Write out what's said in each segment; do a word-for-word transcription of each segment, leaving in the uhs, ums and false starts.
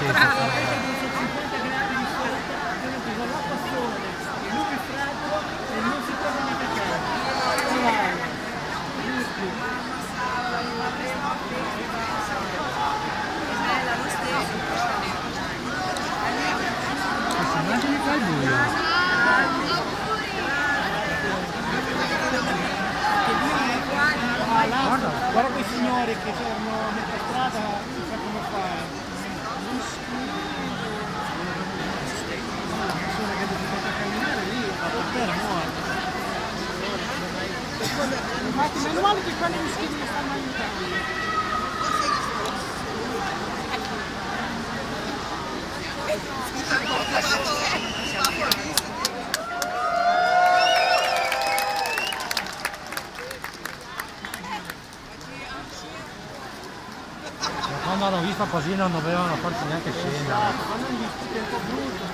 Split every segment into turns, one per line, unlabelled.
sì.
cinquanta gradi di sole, con l'acqua sole, il lume freddo e non si trova neanche caldo.
Immagini qua il buio.
Guarda, guarda quei signori che c'erano a metà strada, non sa come fare. Una persona che deve camminare lì, a terra muore. Infatti, meno male che quelli mischini mi stanno aiutando.
Quando hanno visto così non dovevano forse neanche scendere.
Hanno visto che è un po' brutto.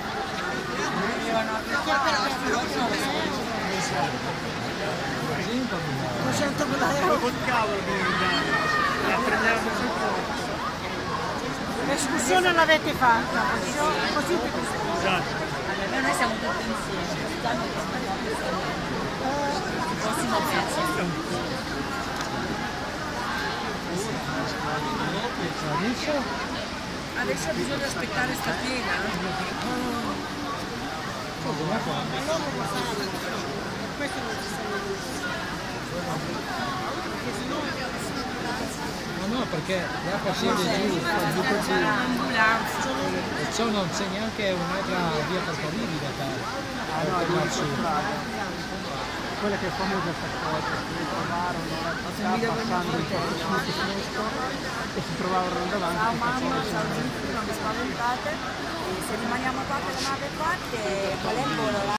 duecento col cavolo che prendiamo sul posto. L'escursione l'avete fatta, così esatto.
Noi siamo tutti insieme. Il prossimo pezzo.
Adesso?
Adesso bisogna aspettare sta piena.
Questo non si sa.
No, no, perché l'acqua scende giù, fa giù per giù. Perciò non c'è neanche un'altra via percorribile per arrivarci.
Quella che è famosa questa cosa, si trovarono passando il posto fresco e si trovavano davanti.
Ah, mamma, non vi spaventate, se rimaniamo qua per la nave parte, qual è il volo?